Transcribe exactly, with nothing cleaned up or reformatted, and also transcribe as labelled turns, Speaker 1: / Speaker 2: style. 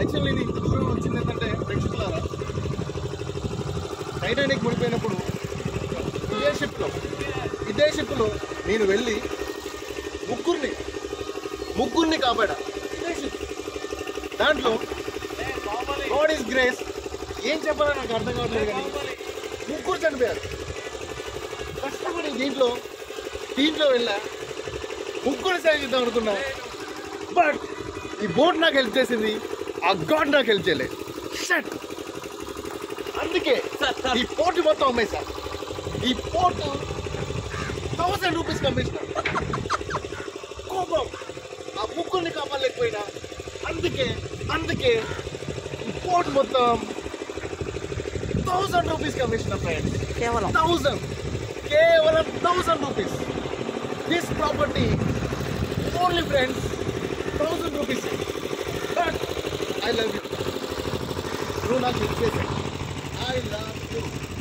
Speaker 1: Actually ఇది ఇప్పుడు వచ్చింది ఏంటంటే ప్రేక్షకులారా, టైటానిక్ మునిపోయినప్పుడు ఇదే షిప్లో ఇదే షిప్లో నేను వెళ్ళి ముగ్గురిని ముగ్గురిని కాపాడా. ఇదే షిప్ దాంట్లో గాడ్ ఈస్ గ్రేస్. ఏం చెప్పాలో నాకు అర్థం కావట్లేదు, కానీ ముగ్గురు చనిపోయారు. కష్టపడి దీంట్లో దీంట్లో వెళ్ళా, ముగ్గురు సేవిద్దాం అనుకున్నా. బట్ ఈ బోట్ నాకు హెల్ప్ చేసింది, ఆ గాడ్ నాకు హెల్ప్ చేయలేదు. షట్. అందుకే ఈ పోర్ట్ మొత్తం అమ్మాయి సార్. ఈ పోర్ట్ థౌసండ్ రూపీస్ కమిషన్. కోపం, ఆ ముగ్గురిని కాపాడలేకపోయినా. అందుకే అందుకే ఈ పోర్ట్ మొత్తం థౌసండ్ రూపీస్ కమిషన్ ఫ్రెండ్స్.
Speaker 2: కేవలం
Speaker 1: థౌసండ్ కేవలం thousand rupees. This property only friends thousand rupees. But I love you. నువ్వు నాకు హెల్ప్ చేశావు. I love you.